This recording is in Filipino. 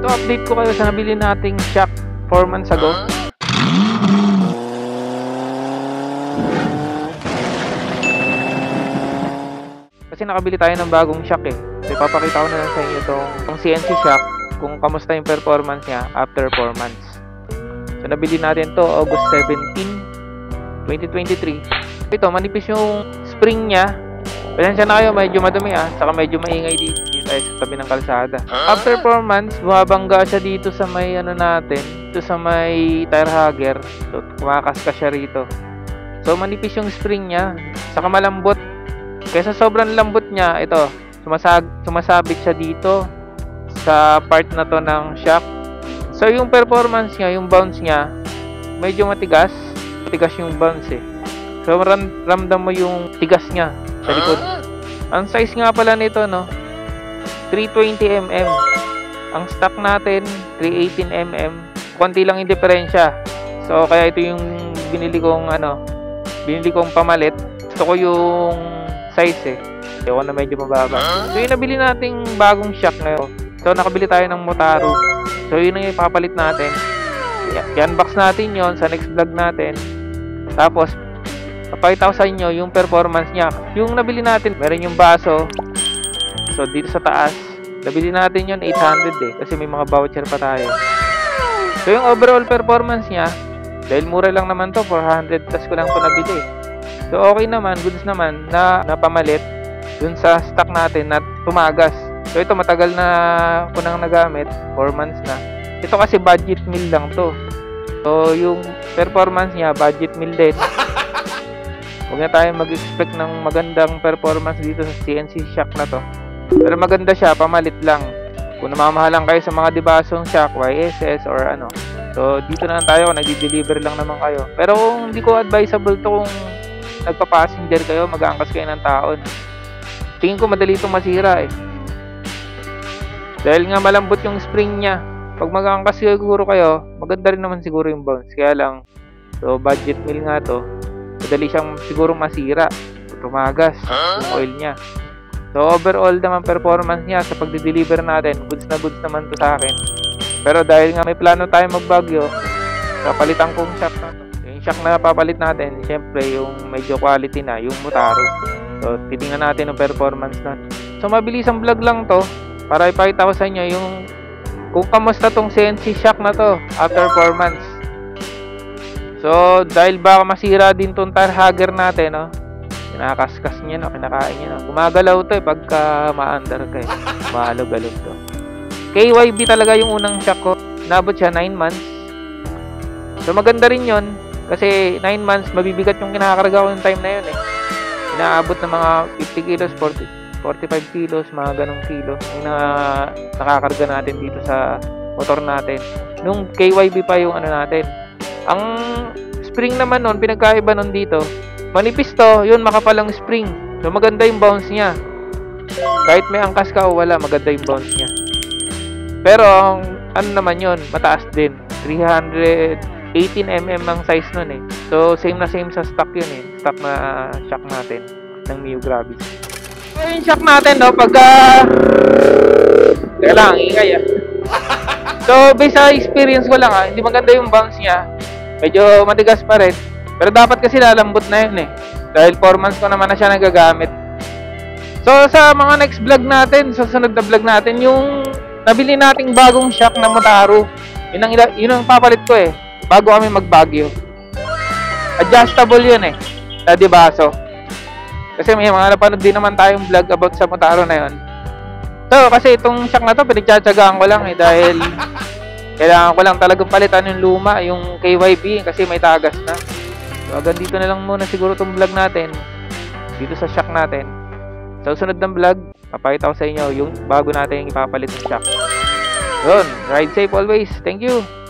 So update ko kayo sa nabili nating shock 4 months ago. Kasi nakabili tayo ng bagong shock eh. So ipapakita ko na lang sa inyo itong CNC shock kung kamusta yung performance niya after 4 months. So nabili natin to August 17, 2023. Ito, manipis yung spring niya. Pasensya na kayo, medyo madumi saka medyo maingay dito tayo sa tabi ng kalsada. After 4 months, bumabangga siya dito sa may dito sa may tire hugger. So kumakaskas siya rito. So manipis yung spring niya, saka malambot. Kaysa sobrang lambot niya, ito, sumasabit siya dito sa part na to ng shock. So yung performance niya, yung bounce niya, medyo matigas yung bounce eh. So ramdam mo yung tigas niya sa likod. Ang size nga pala nito, 320mm. Ang stock natin 318mm. Konti lang yung diferensya. So kaya ito yung binili kong pamalit. Gusto ko yung size eh. Ayoko na medyo mababa. So yung nabili nating bagong shock ngayon. So nakabili tayo ng Motaro. So yun ang ipapalit natin. I-unbox natin yon sa next vlog natin. Tapos papakita ko sa inyo yung performance niya. Yung nabili natin, meron yung baso. So dito sa taas, nabili natin yun 800 eh. Kasi may mga voucher pa tayo. So yung overall performance niya, dahil mura lang naman to, 400 plus ko lang to nabili. So okay naman, goods naman na napamalit dun sa stock natin na tumagas. So ito matagal na ko nang nagamit, 4 months na. Ito kasi budget meal lang to. So yung performance niya, budget meal din. Huwag na tayo mag-expect ng magandang performance dito sa CNC shock na to. Pero maganda siya, pamalit lang. Kung namamahalan kayo sa mga dibasong shock, YSS or ano. So dito na lang tayo, nagdi-deliver lang naman kayo. Pero kung hindi ko advisable to kung nagpa-passenger kayo, mag-aangkas kayo ng taon. Tingin ko madali itong masira eh. Dahil nga malambot yung spring niya. Pag mag-aangkas siguro kayo, maganda rin naman siguro yung bounce. Kaya lang, so budget meal nga to. Madali siyang siguro masira, tumagas yung oil niya. So overall naman performance niya sa pagdi-deliver natin, goods na goods naman to sa akin. Pero dahil nga may plano tayo magbagyo, papalitan kong shock na to. Yung shock na papalit natin, syempre yung medyo quality na, yung Motaro. So titingnan natin yung performance na. So mabilis ang vlog lang to para ipakita ko sa inyo yung kung kamusta tong CNC shock na to after 4 months. So, dahil baka masira din itong tire hugger natin, kinakaskas niya, kinakain niya, gumagalaw to pagka ma-under ka maalog-alog to. KYB talaga yung unang shock ko. Nabot siya 9 months. So, maganda rin yon kasi 9 months, mabibigat yung kinakarga ko yung time na yun eh. Inaabot ng mga 50 kilos, 45 kilos, mga ganong kilo yung nakakarga natin dito sa motor natin. Nung KYB pa yung natin. Ang spring naman nun, pinagkaiba nun dito, manipis to, yun makapalang spring. So maganda yung bounce niya. Kahit may angkas ka o wala, maganda yung bounce niya. Pero ano naman yun, mataas din. 318mm ang size nun eh. So same na same sa stock yun eh. Stock na shock natin ng Mio Gravis. So yung shock natin pagka teka lang, ingay So based sa experience ko lang hindi maganda yung bounce niya. Medyo matigas pa rin. Pero dapat kasi lalambot na yun eh. Dahil 4 months ko naman na siya nagagamit. So sa mga next vlog natin, sa sunod na vlog natin, yung nabili nating bagong shock na Motaro. Yun ang papalit ko eh. Bago kami magbagyo. Adjustable yun eh. Sa dibaso. Kasi may mga napanood din naman tayong vlog about sa Motaro na yun. So kasi itong shock na to, pinagtsatsagaan ko lang eh. Dahil kailangan ko lang talagang palitan yung luma, yung KYB kasi may tagas na. So hanggang dito na lang muna siguro itong vlog natin. Dito sa shock natin. Sa susunod ng vlog, papakita ko sa inyo yung bago natin ipapalit ng shock. Yun, ride safe always. Thank you.